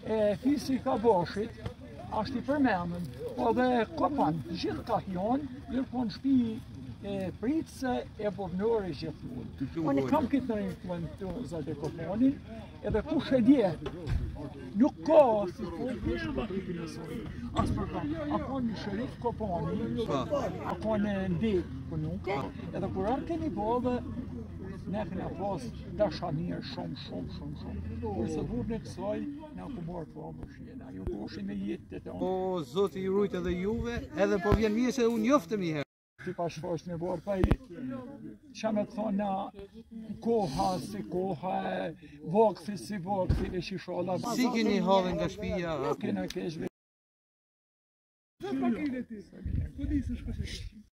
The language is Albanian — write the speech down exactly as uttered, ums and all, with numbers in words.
e fizika boshit, është i përmendur, po dhe kopan, gjithë ka hjon, ndërkohë në shtëpi e pritse e bovnore gjithmonë. Unë kam këtë në influenzat e kopanin, edhe kush e dje, nuk ka si folë shumë të të nësoj. Asë përka, ako një shërif kopani, ako në ndekë për nuk, edhe kur arë keni bodhe, ne këna pas dashanirë shumë, shumë, shumë, shumë. Kurse burën e kësaj, na ku marë po më shjena, ju boshin me jetë të tonë. Po, Zoti ju rujt edhe juve, edhe po vjen mirë se unë joftëm një herë. Si pa shfash me borë, pa i që me të thonë na koha si koha, vakësi si vakësi, e shishala. Si keni halën nga shpija? Nuk kena kesh